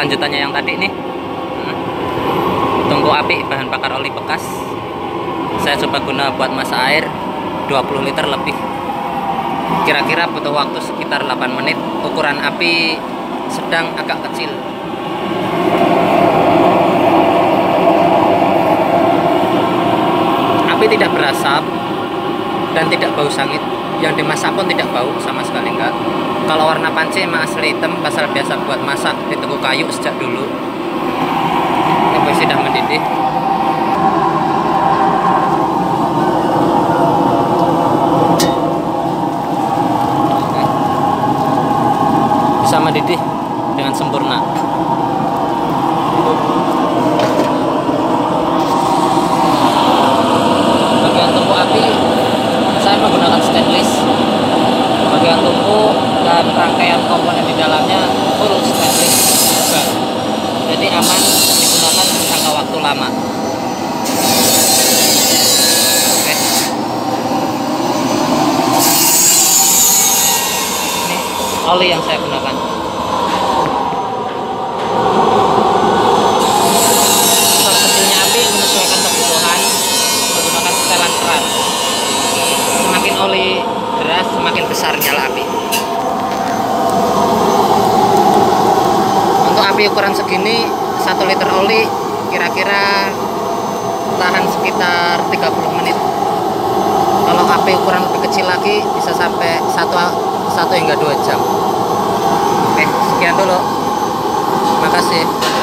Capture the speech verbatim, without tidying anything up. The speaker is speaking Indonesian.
kelanjutannya yang tadi nih. Hmm. Tungku api bahan bakar oli bekas. Saya coba guna buat masak air dua puluh liter lebih. Kira-kira butuh waktu sekitar delapan menit. Ukuran api sedang agak kecil. Api tidak berasap dan tidak bau sangit. Yang dimasak pun tidak bau sama sekali, enggak. Kalau warna panci emang asli hitam, pasal biasa buat masak di tungku kayu sejak dulu. Ini sudah mendidih. Bisa mendidih dengan sempurna. Bagian tungku api saya menggunakan stainless. Bagian tungku dan rangkaian komponen di dalamnya full stainless juga. Jadi aman digunakan jangka waktu lama. Oke. Ini oli yang saya gunakan. Untuk kecilnya api menyesuaikan kebutuhan, menggunakan setelan keras. Semakin oli deras, semakin besar nyala api. Untuk api ukuran segini, satu liter oli kira-kira tahan sekitar tiga puluh menit. Kalau api ukuran lebih kecil lagi bisa sampai satu hingga dua jam. Oke, sekian dulu. Terima kasih.